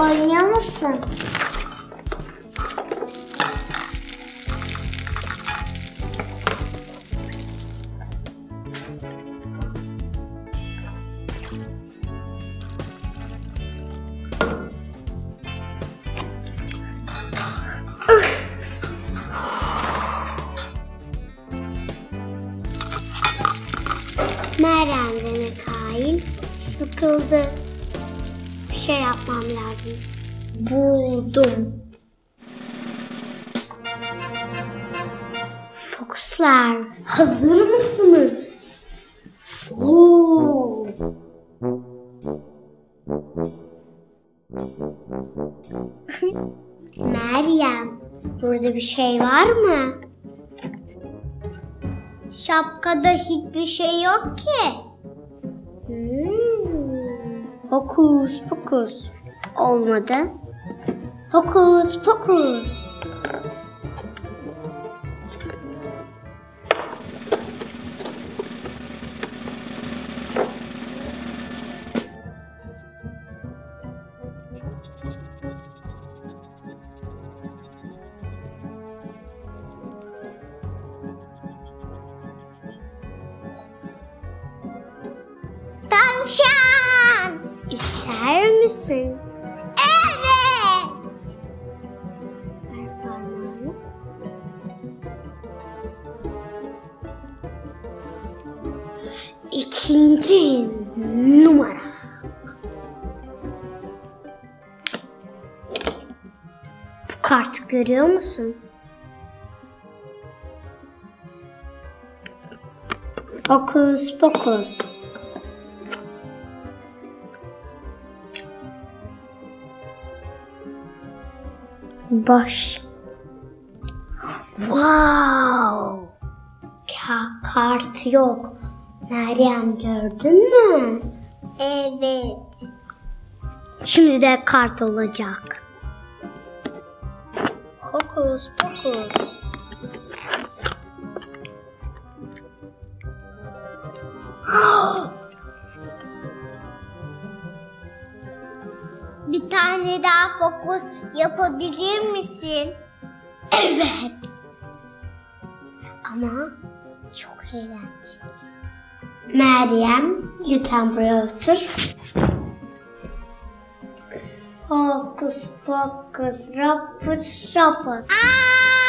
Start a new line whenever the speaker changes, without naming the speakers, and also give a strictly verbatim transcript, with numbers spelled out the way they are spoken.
oynuyor musun? Meryem demek hain. Sıkıldı. Bir şey yapmam lazım. Buldum. Fokuslar, hazır mısınız? Oo. Meryem, burada bir şey var mı? Şapkada hiçbir şey yok ki. Hmm. Hokus pokus. Olmadı. Hokus pokus. Tavşan! İster misin? Evet! Ver parmağını. İkinci numara. Bu kartı görüyor musun? Hokus pokus. Baş. Wow. Ka kart yok. Meryem gördün mü? Evet. Şimdi de kart olacak. Hokus pokus. Bir tane daha fokus yapabilir misin? Evet. Ama çok eğlenceli. Meryem, lütfen buraya otur. Hokus pokus, rapus şapus. Aa!